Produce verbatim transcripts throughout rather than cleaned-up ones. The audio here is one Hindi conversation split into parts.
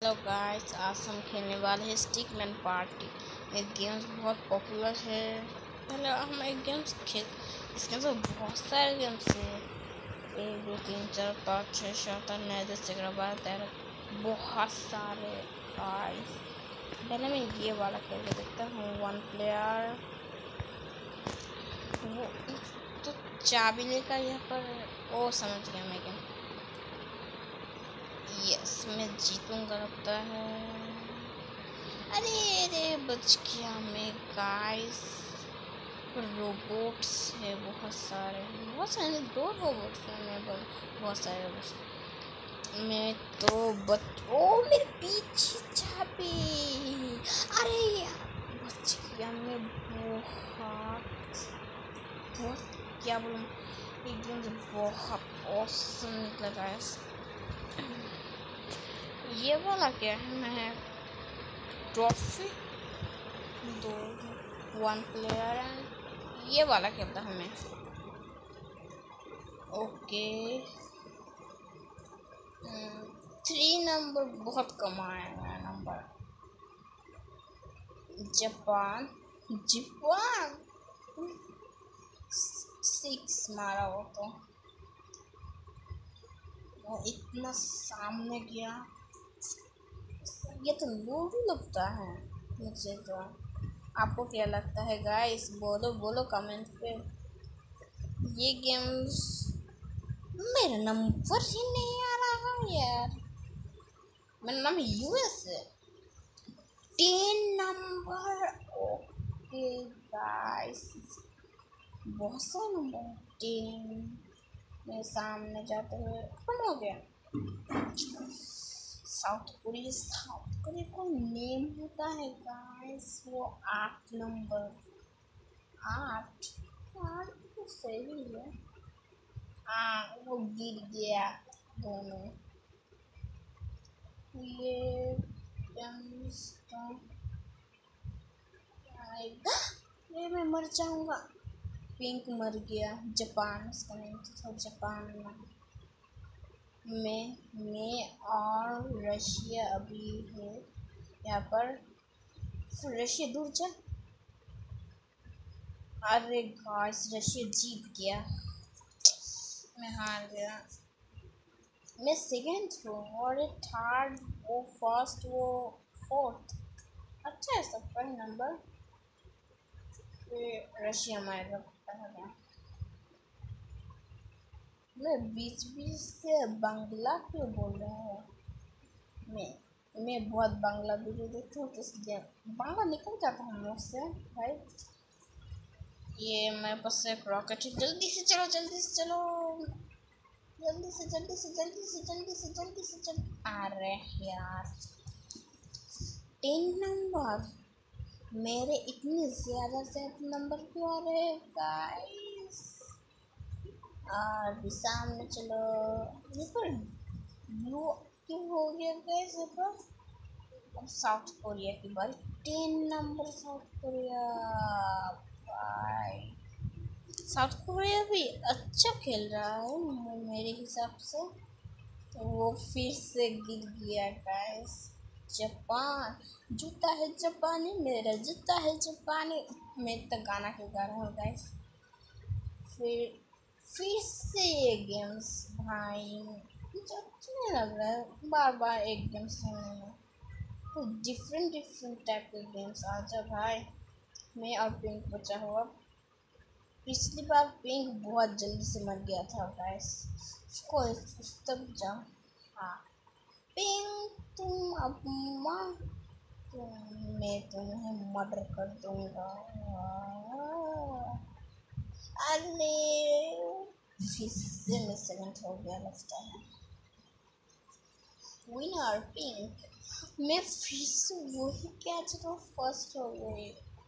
हेलो गाइस, आज हम खेलने वाले हैं स्टिकमैन पार्टी। ये गेम्स बहुत पॉपुलर है। पहले हम एक गेम्स खेल इसके अंदर बहुत सारे गेम्स हैं। एक दो तीन चार पाँच छः सात आठ नौ दस ग्यारह बारह तेरह, बहुत सारे गाइस। पहले मैं ये वाला खेल के देखता हूँ। वन प्लेयर वो तो चाबी लेकर यहाँ पर। ओ समझ गया मैं गेम। यस, मैं जीतूंगा लगता है। अरे अरे बच गया मैं गाइस। रोबोट्स है बहुत सारे, बहुत सारे दो रोबोट्स हैं। मैं बहुत सारे रोबोट्स। मैं तो बच ओ मेरे पीछे चाबी। अरे यार बच गया मैं। बहुत बहुत क्या बोलूँ, एकदम से बहुत औसम निकला गाइस। ये वाला क्या है? मैं ट्रॉफी दो वन प्लेयर एंड ये वाला खेलता हूँ मैं। ओके, थ्री नंबर बहुत कम आया नंबर। जापान जापान सिक्स मारा वो तो। वो इतना सामने गया। ये तो लूडो लगता है मुझे तो। आपको क्या लगता है गाइस? बोलो बोलो कमेंट पे। ये गेम्स मेरा नंबर ही नहीं आ रहा यार। मेरा नाम यूएस है। Ten number. ओके गाइस, बहुत सा नंबर टेन मेरे सामने जाते हुए कम हो गया। साउथ कोरिया साउथ कोरिया का नेम होता है गाइस। वो आठ नंबर। आठ आठ तो सही है। हाँ वो गिर गया दोनों। ये आएगा। ये मैं मर जाऊंगा। पिंक मर गया। जापान उसका नेम था जापान। में मैं और रशिया अभी है यहाँ पर। रशिया दूर जा। अरे गाइस रशिया जीत गया। मैं हार गया। मैं सेकंड हूँ और ये थर्ड, वो फर्स्ट, वो फोर्थ। अच्छा है सबका ही नंबर। फिर रशिया मारेगा पहला। मैं बीच बीच से बांग्ला क्यों बोल रहा हूँ? मैं मैं बहुत बांग्ला वीडियो देखती हूँ तो इसलिए बांग्ला निकल जाता है मुँह से भाई। ये मेरे पास एक रॉकेट है। जल्दी से चलो जल्दी से चलो जल्दी से जल्दी से जल्दी से जल्दी से जल्दी से जल्दी। अरे यार टेन नंबर मेरे इतने ज्यादा से नंबर क्यों आ रहे हैं गाइस? और भी सामने चलो। ये पर ब्लू क्यों हो गया गाइस? ये पर अब साउथ कोरिया की बारी। Ten number South Korea. भाई साउथ कोरिया भी अच्छा खेल रहा है मेरे हिसाब से। तो वो फिर से गिर गया गाइस। जापान जूता है जापानी, मेरा जूता है जापानी। मैं तो गाना क्यों गा रहा हूँ गाइस? फिर फिर से ये गेम्स भाई मुझे अच्छा नहीं लग रहा है बार बार एक गेम्स खेलने में। तो डिफरेंट डिफरेंट टाइप के गेम्स आ जाओ भाई। मैं और पिंक बचा हुआ। पिछली बार पिंक बहुत जल्दी से मर गया था गाइस। उसको तब जाओ। हाँ पिंक तुम अब माँ तुम मैं तुम्हें मर्डर कर दूंगा। अरे फिर से मैं सेकंड हो गया लगता है। Winner pink. मैं फिर से वही कैच तो फर्स्ट हो गई।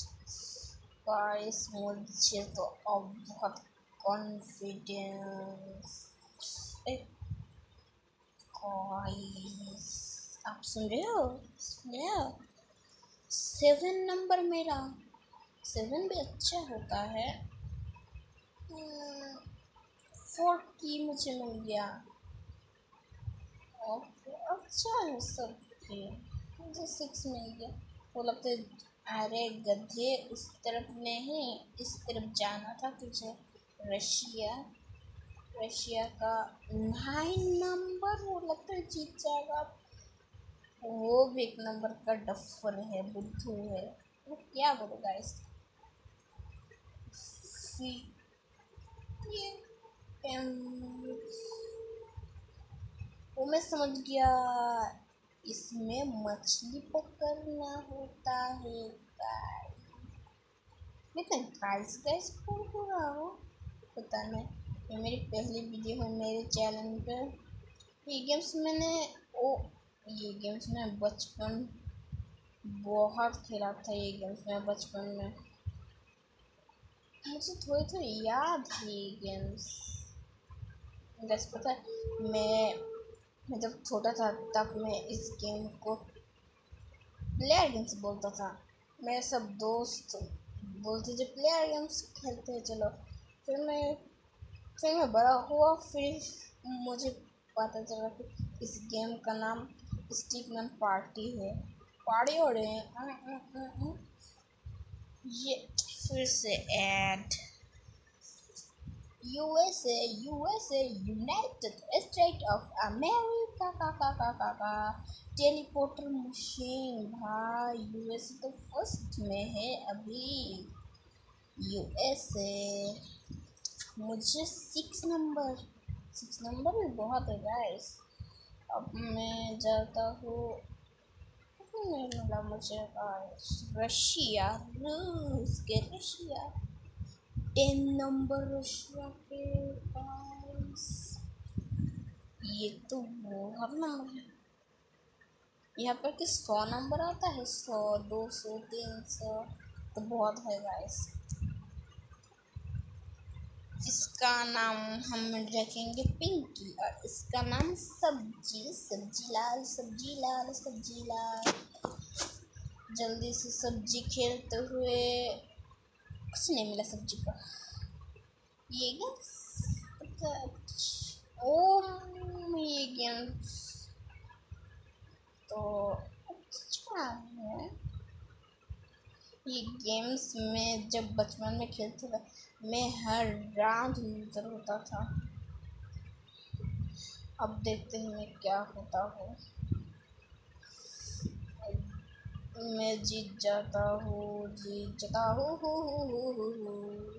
गाइस मुझे तो अब बहुत कॉन्फिडेंस। गाइस आप सुन रहे हो? सुन रहे हो? सेवन नंबर मेरा। सेवन भी अच्छा होता है। फोर की मुझे मिल गया। ओके अच्छा है सब। थ्री, मुझे सिक्स मिल गया। वो लगता है, अरे गधे, उस तरफ नहीं, इस तरफ जाना था तुझे। रशिया, रशिया का नाइन नंबर, वो लगता है जीत जाएगा। वो भी एक नंबर का डफर है, बुद्धू है, वो क्या बोलेगा इस ये एम, वो मैं समझ गया, इसमें मछली पकड़ना होता है गाइस। लेकिन गाइस गाइस कौन हो रहा हो पता नहीं। ये मेरी पहली वीडियो है मेरे चैनल पे। ये गेम्स मैंने ओ ये गेम्स में बचपन बहुत खेला था। ये गेम्स में बचपन में मुझे थोड़ी थोड़ी याद है ये गेम्स। बस पता है, मैं मैं जब छोटा था तब मैं इस गेम को प्लेयर गेम्स बोलता था। मेरे सब दोस्त बोलते थे प्लेयर गेम्स खेलते हैं चलो। फिर मैं फिर मैं बड़ा हुआ, फिर मुझे पता चला कि इस गेम का नाम स्टिकमैन पार्टी है। पार्टी हो रहे हैं ये। फिर से add USA USA United State of America का का का का का टेलीपोर्टर मशीन। भाई यूएसए तो फर्स्ट में है अभी। यूएसए मुझे सिक्स नंबर सिक्स नंबर भी बहुत है गाइस। अब मैं जाता हूँ, नहीं मिला मुझे गाइस। रशिया, रूस के रशिया, टेन नंबर रशिया के पास। ये तो बहुत नंबर है। यहाँ पर कि सौ नंबर आता है, सौ, दो सौ, तीन सौ, तो बहुत है गाइस। इसका नाम हम रखेंगे पिंकी और इसका नाम सब्जी। सब्जी लाल, सब्जी लाल, सब्जी लाल। जल्दी से सब्जी खेलते हुए कुछ नहीं मिला सब्जी का। ये ओ ये गेम तो अच्छा है। ये गेम्स में जब बचपन में खेलते थे, मैं हर राउंड लूजर होता था। अब देखते हैं मैं क्या होता हूँ। मैं जीत जाता हूँ, जीत जाता हूँ।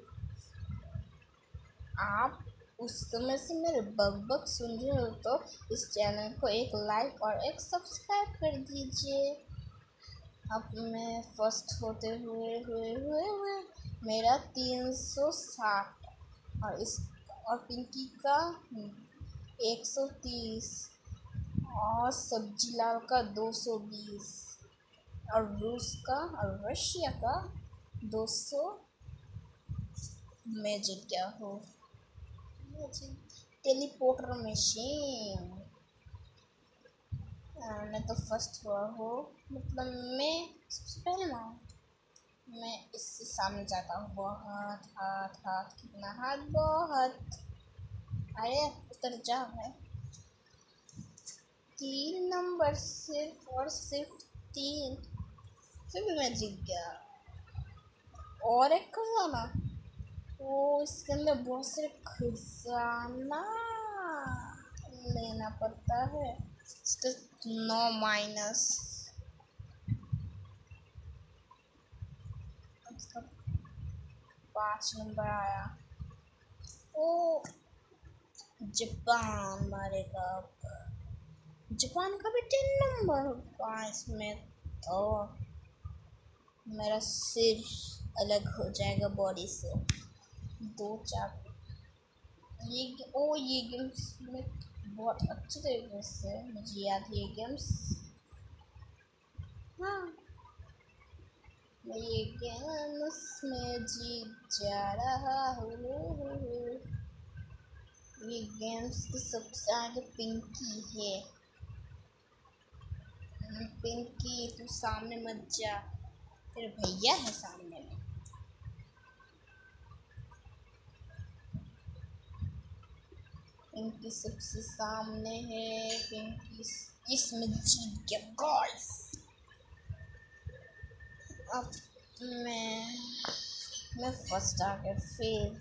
आप उस समय से मेरे बक बक सुन रहे हो तो इस चैनल को एक लाइक और एक सब्सक्राइब कर दीजिए। अब मैं फर्स्ट होते हुए हुए हुए हुए मेरा तीन सौ साठ और इस और पिंकी का एक सौ तीस और सब्जी लाल का दो सौ बीस और रूस का और रशिया का दो सौ। मैं जीत गया हूँ। टेलीपोर्टर मशीन, मैं तो फर्स्ट हुआ हूँ, मतलब मैं सबसे पहले ना मैं इससे सामने जाता हूँ। बहुत हाथ हाथ कितना हाथ बहुत। अरे उतर जा है। तीन नंबर सिर्फ और सिर्फ तीन। फिर भी मैं जीत गया। और एक खजाना, वो इसके अंदर बहुत से खजाना लेना पड़ता है। नौ माइनस पाँच नंबर आया। ओ जापान मारेगा। जापान का भी टेन नंबर होगा इसमें तो मेरा सिर अलग हो जाएगा बॉडी से। दो चार ये ओ ये गेम्स में बहुत अच्छे तरीके से मुझे याद है ये गेम्स। हाँ मैं ये गेम्स में जीत जा रहा हूँ। ये गेम्स की सबसे आगे पिंकी है। पिंकी तू सामने मत जा, तेरे भैया है सामने में। पिंकी सबसे सामने है। पिंकी इसमें जीत गया गाइस। अब मैं मैं फर्स्ट आ गया फिर।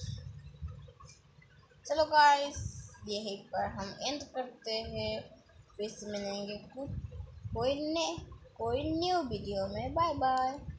चलो गाइस यहीं पर हम एंड करते हैं। फिर से मिलेंगे कुछ कोई ने कोई न्यू वीडियो में। Bye bye.